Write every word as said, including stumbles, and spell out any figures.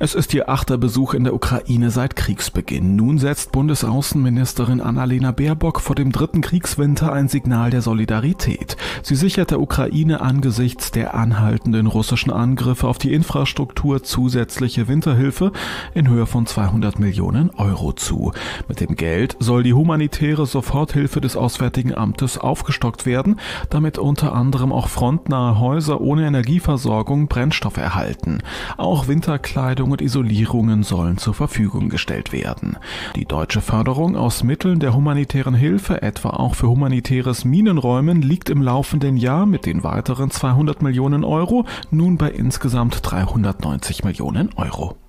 Es ist ihr achter Besuch in der Ukraine seit Kriegsbeginn. Nun setzt Bundesaußenministerin Annalena Baerbock vor dem dritten Kriegswinter ein Signal der Solidarität. Sie sichert der Ukraine angesichts der anhaltenden russischen Angriffe auf die Infrastruktur zusätzliche Winterhilfe in Höhe von zweihundert Millionen Euro zu. Mit dem Geld soll die humanitäre Soforthilfe des Auswärtigen Amtes aufgestockt werden, damit unter anderem auch frontnahe Häuser ohne Energieversorgung Brennstoff erhalten. Auch Winterkleidung und Isolierungen sollen zur Verfügung gestellt werden. Die deutsche Förderung aus Mitteln der humanitären Hilfe, etwa auch für humanitäres Minenräumen, liegt im laufenden Jahr mit den weiteren zweihundert Millionen Euro nun bei insgesamt dreihundertneunzig Millionen Euro.